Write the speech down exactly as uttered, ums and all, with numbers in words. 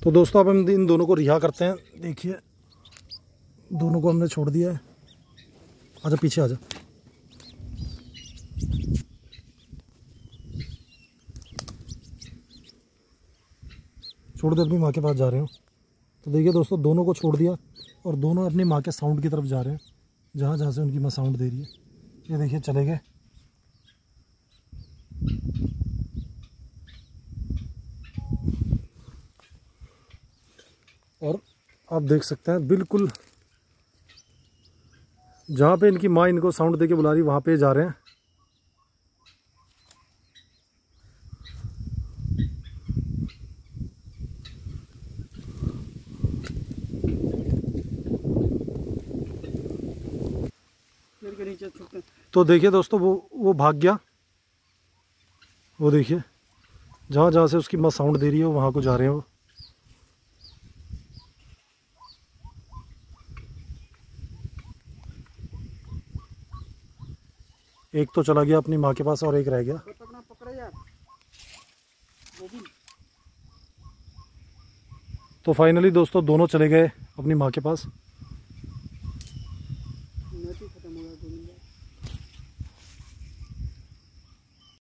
तो दोस्तों अब हम इन दोनों को रिहा करते हैं। देखिए दोनों को हमने छोड़ दिया है। आजा पीछे आजा। छोड़ दे, अपनी माँ के पास जा रहे हो। तो देखिए दोस्तों दोनों को छोड़ दिया और दोनों अपनी माँ के साउंड की तरफ जा रहे हैं, जहाँ जहाँ से उनकी माँ साउंड दे रही है। ये देखिए चले गए। और आप देख सकते हैं बिल्कुल जहाँ पे इनकी माँ इनको साउंड दे के बुला रही, वहाँ पे जा रहे हैं। तो देखिए दोस्तों वो वो भाग गया। वो देखिए जहाँ जहाँ से उसकी माँ साउंड दे रही है वहाँ को जा रहे हैं वो। एक तो चला गया अपनी माँ के पास और एक रह गया। तो फाइनली दोस्तों दोनों चले गए अपनी माँ के पास।